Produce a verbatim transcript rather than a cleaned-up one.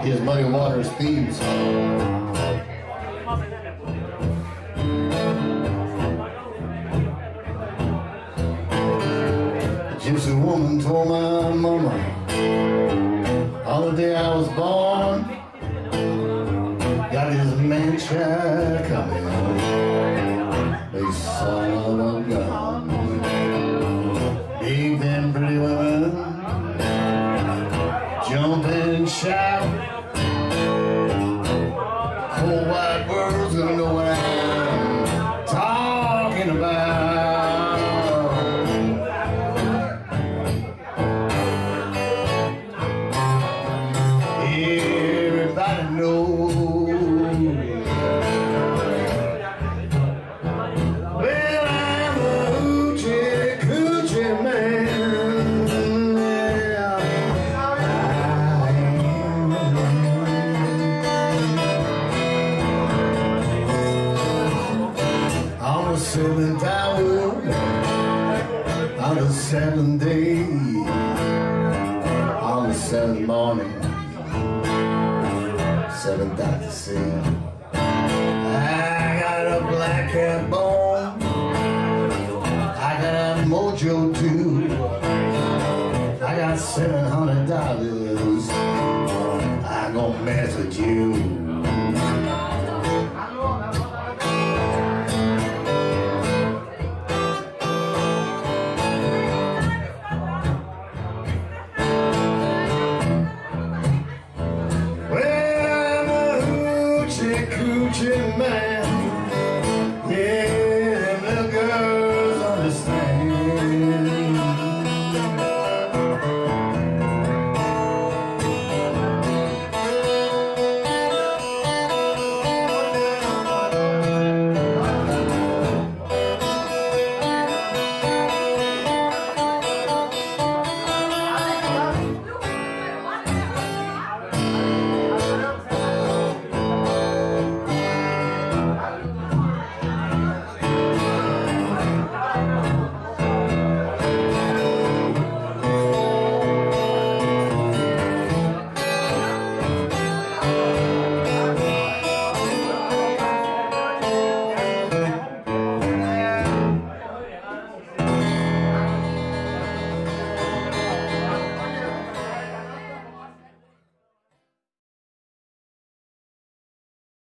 his Muddy Waters theme song. Gypsy woman told my mama on the day I was born, got this man child coming home, a son of a gun. Big them pretty women jump and shout, whole wide world's gonna know what I'm talking about. Everybody knows. Well, I'm a Hoochie Coochie Man. Yeah, I am. On the seventh hour, on the seventh day, on the seventh morning, seventh out to sea. I got a black cat bone, I got a mojo too, I got seven hundred dollars, I gon' mess with you.